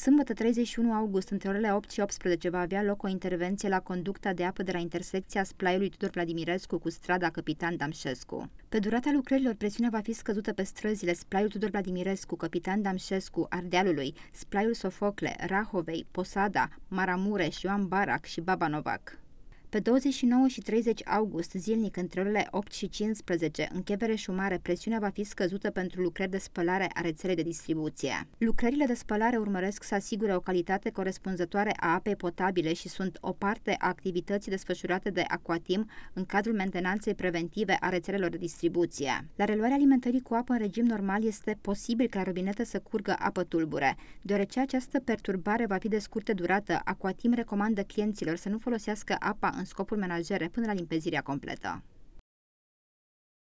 Sâmbătă 31 august, între orele 8 și 18, va avea loc o intervenție la conducta de apă de la intersecția Splaiului Tudor Vladimirescu cu strada Capitan Damșescu. Pe durata lucrărilor, presiunea va fi scăzută pe străzile Splaiul Tudor Vladimirescu, Capitan Damșescu, Ardealului, Splaiul Sofocle, Rahovei, Posada, Maramureș, Ioan Barac și Baba Novac. Pe 29 și 30 august, zilnic, între orele 8 și 15, în Chevereșu-Mare, presiunea va fi scăzută pentru lucrări de spălare a rețelei de distribuție. Lucrările de spălare urmăresc să asigure o calitate corespunzătoare a apei potabile și sunt o parte a activității desfășurate de Aquatim în cadrul mentenanței preventive a rețelelor de distribuție. La reluarea alimentării cu apă în regim normal este posibil ca la robinetă să curgă apă tulbure. Deoarece această perturbare va fi de scurtă durată, Aquatim recomandă clienților să nu folosească apa în scopuri menajere până la limpezirea completă.